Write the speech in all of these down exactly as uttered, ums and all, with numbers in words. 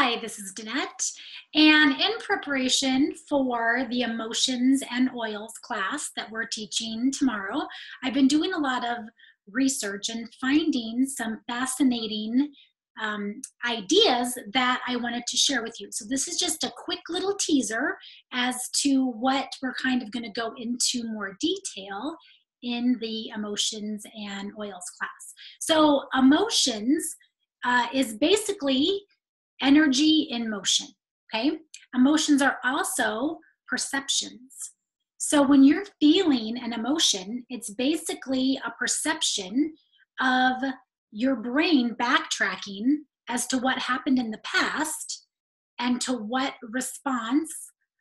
Hi, this is Danette, and in preparation for the emotions and oils class that we're teaching tomorrow, I've been doing a lot of research and finding some fascinating um, ideas that I wanted to share with you. So this is just a quick little teaser as to what we're kind of going to go into more detail in the emotions and oils class. So emotions uh, is basically energy in motion, okay? Emotions are also perceptions. So when you're feeling an emotion, it's basically a perception of your brain backtracking as to what happened in the past and to what response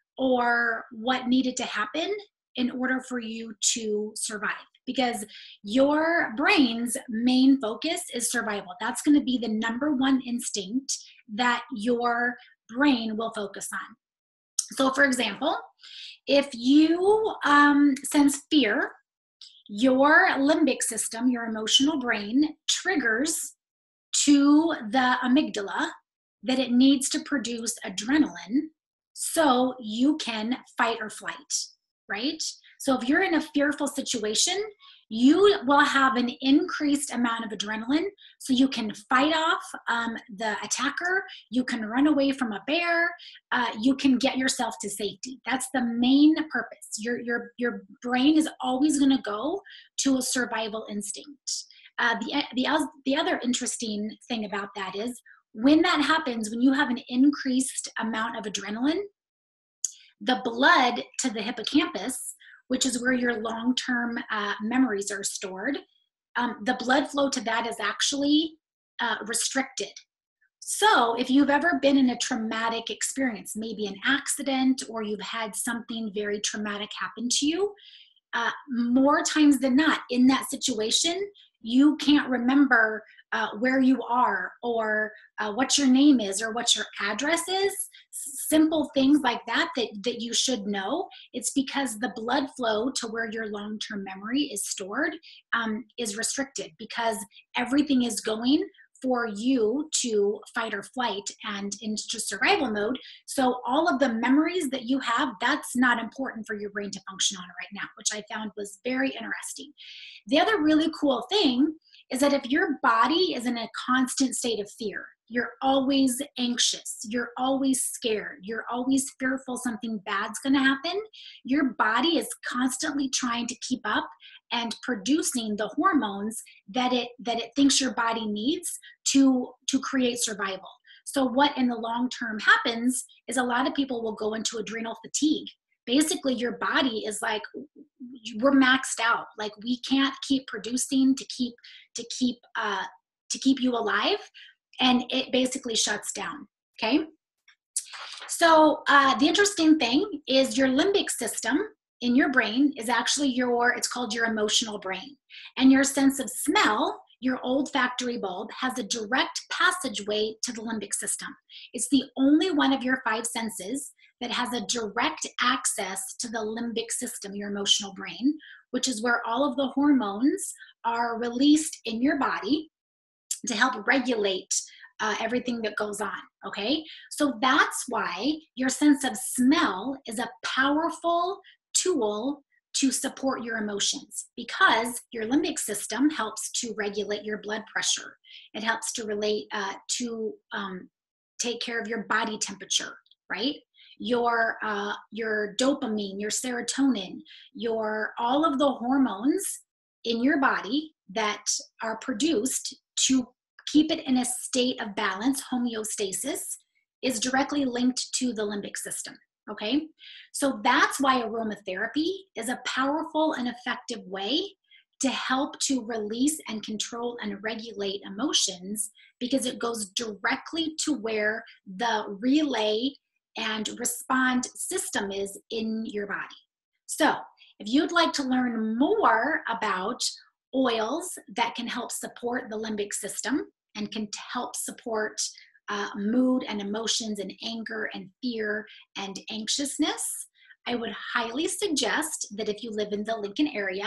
or what needed to happen in order for you to survive. Because your brain's main focus is survival. That's going to be the number one instinct that your brain will focus on. So for example, if you um, sense fear, your limbic system, your emotional brain, triggers to the amygdala that it needs to produce adrenaline so you can fight or flight, right? So if you're in a fearful situation, you will have an increased amount of adrenaline so you can fight off um, the attacker, you can run away from a bear, uh, you can get yourself to safety. That's the main purpose. Your, your, your brain is always gonna go to a survival instinct. Uh, the, the, the other interesting thing about that is when that happens, when you have an increased amount of adrenaline, the blood to the hippocampus, which is where your long-term uh, memories are stored, um, the blood flow to that is actually uh, restricted. So if you've ever been in a traumatic experience, maybe an accident, or you've had something very traumatic happen to you, uh, more times than not in that situation, you can't remember uh, where you are or uh, what your name is or what your address is. Simple things like that, that that you should know. It's because the blood flow to where your long-term memory is stored um, is restricted, because everything is going for you to fight or flight and into survival mode. So all of the memories that you have, that's not important for your brain to function on right now, which I found was very interesting. The other really cool thing is that if your body is in a constant state of fear, you're always anxious, you're always scared, you're always fearful something bad's gonna happen, your body is constantly trying to keep up and producing the hormones that it that it thinks your body needs to to create survival. So what in the long term happens is a lot of people will go into adrenal fatigue. Basically your body is like, we're maxed out, like we can't keep producing to keep to keep uh to keep you alive, and it basically shuts down. Okay, so uh the interesting thing is your limbic system in your brain is actually your, it's called your emotional brain. And your sense of smell, your olfactory bulb, has a direct passageway to the limbic system. It's the only one of your five senses that has a direct access to the limbic system, your emotional brain, which is where all of the hormones are released in your body to help regulate uh, everything that goes on, okay? So that's why your sense of smell is a powerful tool to support your emotions, because your limbic system helps to regulate your blood pressure. It helps to relate uh, to um, take care of your body temperature, right? Your uh, your dopamine, your serotonin, your all of the hormones in your body that are produced to keep it in a state of balance, homeostasis, is directly linked to the limbic system. Okay, so that's why aromatherapy is a powerful and effective way to help to release and control and regulate emotions, because it goes directly to where the relay and respond system is in your body. So if you'd like to learn more about oils that can help support the limbic system and can help support Uh, mood and emotions and anger and fear and anxiousness, I would highly suggest that if you live in the Lincoln area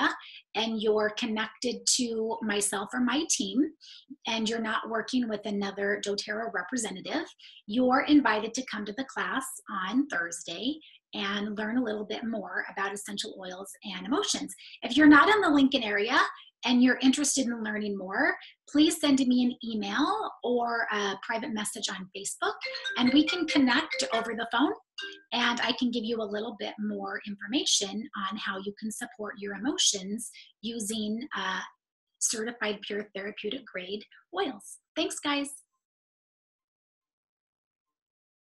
and you're connected to myself or my team, and you're not working with another doTERRA representative, you're invited to come to the class on Thursday and learn a little bit more about essential oils and emotions. If you're not in the Lincoln area and you're interested in learning more, please send me an email or a private message on Facebook, and we can connect over the phone, and I can give you a little bit more information on how you can support your emotions using uh, certified pure therapeutic grade oils. Thanks, guys.